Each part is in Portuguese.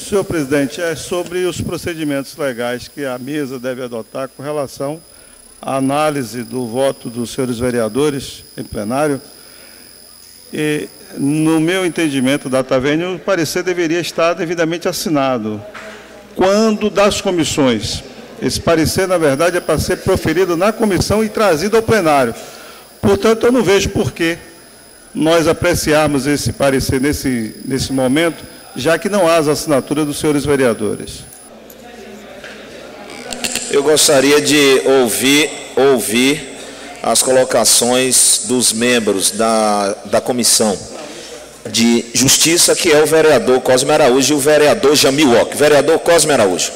Senhor presidente, é sobre os procedimentos legais que a mesa deve adotar com relação à análise do voto dos senhores vereadores em plenário. E, no meu entendimento da Tavênio, o parecer deveria estar devidamente assinado. Quando das comissões, esse parecer, na verdade, é para ser proferido na comissão e trazido ao plenário. Portanto, eu não vejo por que nós apreciarmos esse parecer nesse momento, já que não há as assinaturas dos senhores vereadores. Eu gostaria de ouvir as colocações dos membros da Comissão de Justiça, que é o vereador Cosme Araújo e o vereador Jamil Ock. Vereador Cosme Araújo.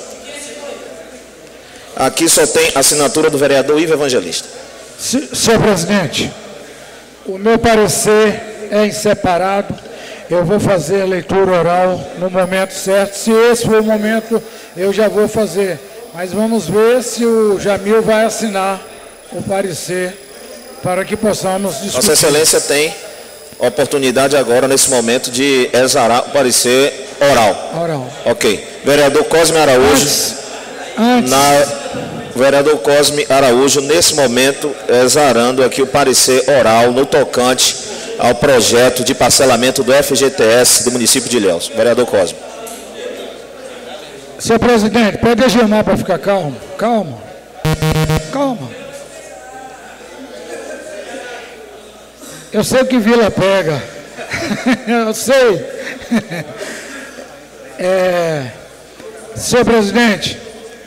Aqui só tem assinatura do vereador Ivo Evangelista. Senhor presidente, o meu parecer é em separado. Eu vou fazer a leitura oral no momento certo. Se esse for o momento, eu já vou fazer. Mas vamos ver se o Jamil vai assinar o parecer para que possamos discutir. Vossa Excelência tem oportunidade agora, nesse momento, de exarar o parecer oral. Oral. Ok. Vereador Cosme Araújo. Vereador Cosme Araújo, nesse momento, exarando aqui o parecer oral no tocante ao projeto de parcelamento do FGTS do município de Ilhéus. Vereador Cosme. Senhor presidente, pode agilmar para ficar calmo. Calma. Calma. Eu sei que Vila pega. Eu sei. Senhor presidente,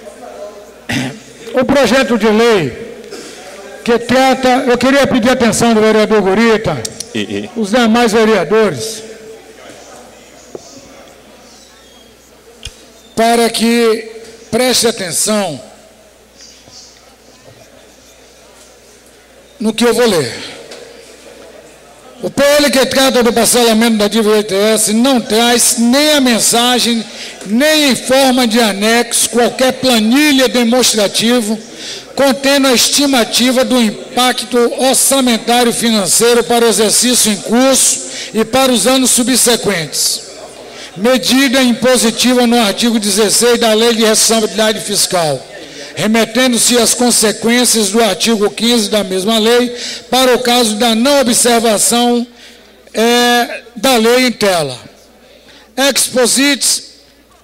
o projeto de lei que trata... Eu queria pedir a atenção do vereador Gurita, os demais vereadores, para que preste atenção no que eu vou ler. O PL que trata do parcelamento da dívida FGTS não traz nem a mensagem, nem em forma de anexo, qualquer planilha demonstrativa contendo a estimativa do impacto orçamentário financeiro para o exercício em curso e para os anos subsequentes. Medida impositiva no artigo 16 da Lei de Responsabilidade Fiscal, remetendo-se às consequências do artigo 15 da mesma lei para o caso da não observação da lei em tela. Exposit,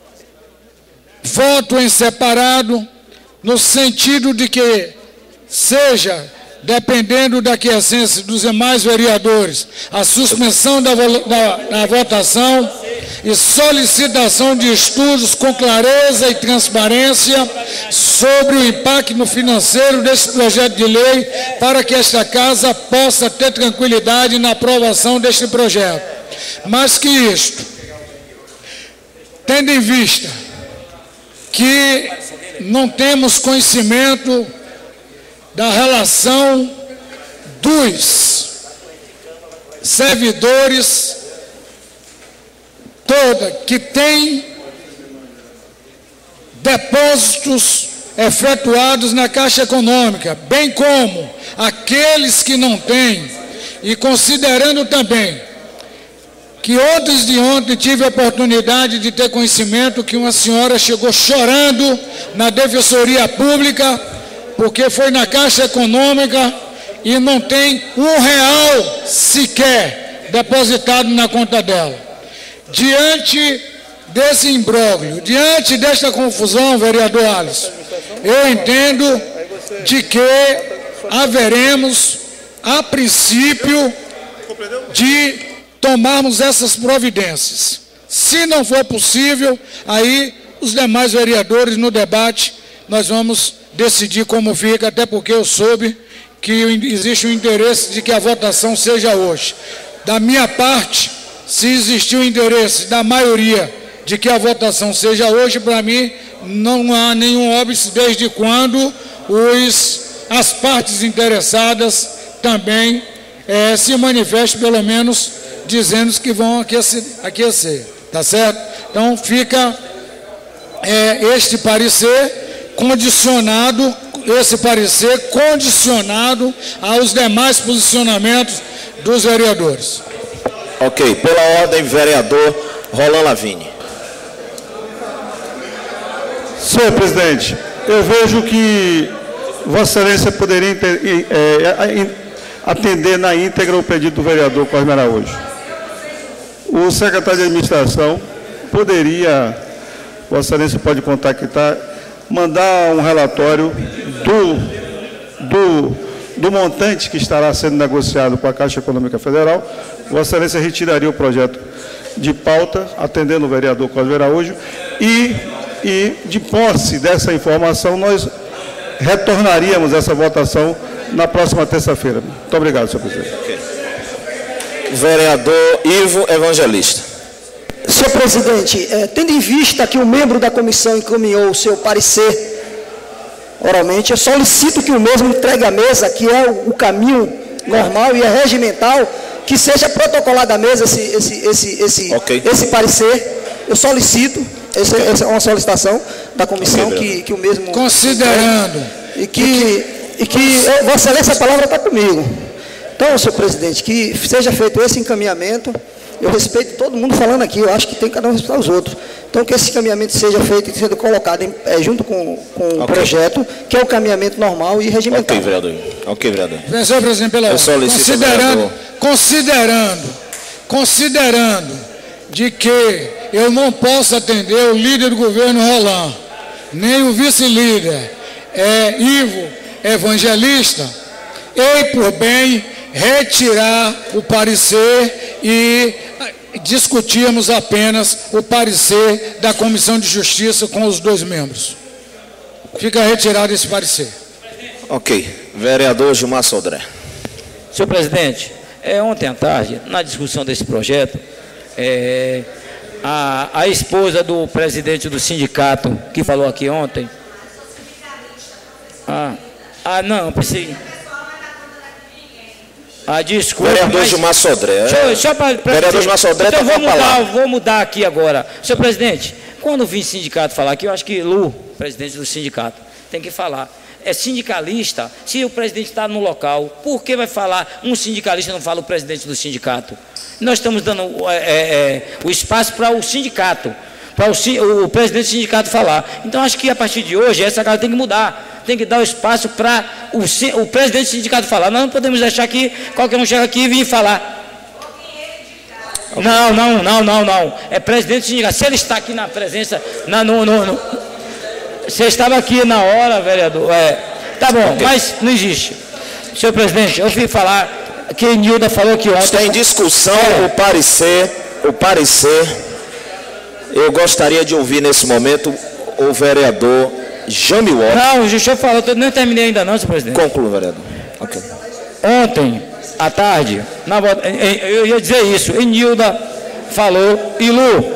voto em separado, no sentido de que seja, dependendo da aquiescência dos demais vereadores, a suspensão da votação e solicitação de estudos com clareza e transparência sobre o impacto financeiro desse projeto de lei, para que esta casa possa ter tranquilidade na aprovação deste projeto. Mais que isto, tendo em vista que não temos conhecimento da relação dos servidores toda que tem depósitos efetuados na Caixa Econômica, bem como aqueles que não têm, e considerando também que ontem tive a oportunidade de ter conhecimento que uma senhora chegou chorando na Defensoria Pública porque foi na Caixa Econômica e não tem R$1 sequer depositado na conta dela. Diante desse imbróglio, diante desta confusão, vereador Alisson, eu entendo de que haveremos, a princípio, de tomarmos essas providências. Se não for possível, aí os demais vereadores no debate, nós vamos decidir como fica, até porque eu soube que existe o interesse de que a votação seja hoje. Da minha parte, se existir o interesse da maioria de que a votação seja hoje, para mim não há nenhum óbice, desde quando as partes interessadas também se manifestem, pelo menos dizendo que vão aquecer, tá certo? Então fica este parecer condicionado aos demais posicionamentos dos vereadores. Ok, pela ordem, vereador Roland Lavigne. Senhor presidente, eu vejo que Vossa Excelência poderia atender na íntegra o pedido do vereador Cosme Araújo. O secretário de administração poderia, Vossa Excelência pode contactar, mandar um relatório do montante que estará sendo negociado com a Caixa Econômica Federal. Vossa Excelência retiraria o projeto de pauta, atendendo o vereador Cosme Araújo, e de posse dessa informação, nós retornaríamos essa votação na próxima terça-feira. Muito obrigado, senhor presidente. Okay. Vereador Ivo Evangelista. Senhor presidente, tendo em vista que o membro da comissão encaminhou o seu parecer oralmente, eu solicito que o mesmo entregue à mesa, que é o caminho normal e é regimental, que seja protocolado à mesa esse parecer. Eu solicito, essa é uma solicitação da comissão, que o mesmo... Considerando... E que Vossa Excelência, a palavra está comigo. Então, senhor presidente, que seja feito esse encaminhamento. Eu respeito todo mundo falando aqui, eu acho que tem cada um respeitar os outros. Então, que esse encaminhamento seja feito e seja colocado junto com o projeto, que é o caminhamento normal e regimental. Ok, vereador. Ok, vereador. Senhor presidente, pela ordem. Considerando de que eu não posso atender o líder do governo Roland, nem o vice-líder Ivo Evangelista, ei por bem retirar o parecer e discutirmos apenas o parecer da Comissão de Justiça com os dois membros. Fica retirado esse parecer. Ok. Vereador Gilmar Sodré. Senhor presidente, ontem à tarde, na discussão desse projeto, a esposa do presidente do sindicato, que falou aqui ontem... não, pensei... desculpa. Vereador Gilmar Sodré. Vereador Gilmar Sodré, então vou mudar aqui agora. Senhor presidente, quando vim sindicato falar aqui, eu acho que Lu, presidente do sindicato, tem que falar. É sindicalista, se o presidente está no local, por que vai falar um sindicalista, não fala o presidente do sindicato? Nós estamos dando o espaço para o sindicato, para o presidente do sindicato falar. Então, acho que a partir de hoje, essa casa tem que mudar. Tem que dar o espaço para o presidente do sindicato falar. Nós não podemos deixar que qualquer um chega aqui e vir falar. Não. É presidente do sindicato. Se ele está aqui na presença... Você estava aqui na hora, vereador. Tá bom, mas não existe. Senhor presidente, eu ouvi falar que Nilda falou que ontem... Está em discussão o parecer. Eu gostaria de ouvir nesse momento o vereador Jamil Otto. Não, o senhor falou, eu não terminei ainda não, senhor presidente. Conclua, vereador. Okay. Ontem, à tarde, eu ia dizer isso, e Nilda falou, e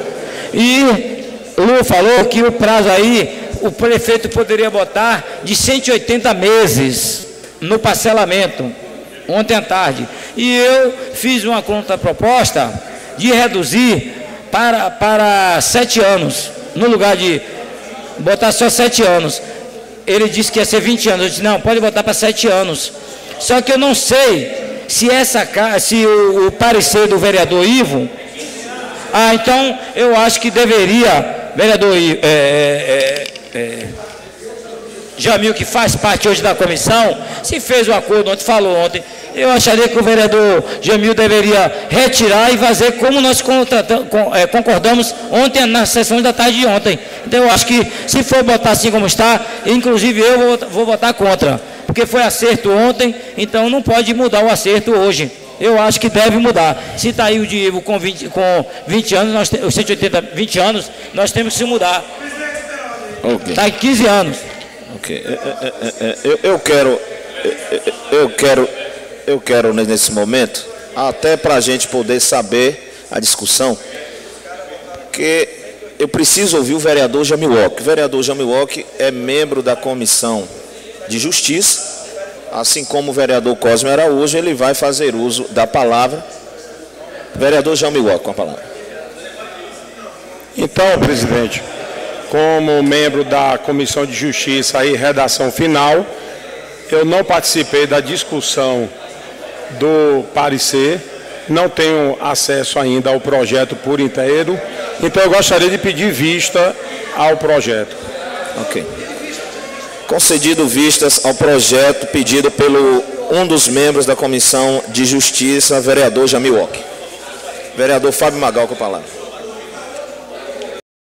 Lu falou que o prazo aí, o prefeito poderia botar de 180 meses no parcelamento, ontem à tarde. E eu fiz uma contraproposta de reduzir para 7 anos, no lugar de botar só 7 anos. Ele disse que ia ser 20 anos. Eu disse, não, pode botar para 7 anos. Só que eu não sei se o parecer do vereador Ivo... então eu acho que deveria, vereador Jamil, que faz parte hoje da comissão, se fez o acordo ontem, falou ontem, eu acharia que o vereador Jamil deveria retirar e fazer como nós concordamos ontem na sessão da tarde de ontem. Então eu acho que se for botar assim como está, inclusive eu vou votar contra, porque foi acerto ontem, então não pode mudar o acerto hoje. Eu acho que deve mudar. Se está aí o de Ivo com 20 anos, os 180, 20 anos, nós temos que se mudar. Está em 15 anos. Ok. Eu quero nesse momento, até para a gente poder saber a discussão, que eu preciso ouvir o vereador Jamil Otto. O vereador Jamil Otto é membro da Comissão de Justiça, assim como o vereador Cosme Araújo, ele vai fazer uso da palavra. Vereador Jamil Otto, com a palavra. Então, presidente, como membro da Comissão de Justiça e redação final, eu não participei da discussão do parecer, não tenho acesso ainda ao projeto por inteiro, então eu gostaria de pedir vista ao projeto. Ok. Concedido vistas ao projeto pedido pelo um dos membros da Comissão de Justiça, vereador Jamil Ock. Vereador Fábio Magal, com a palavra.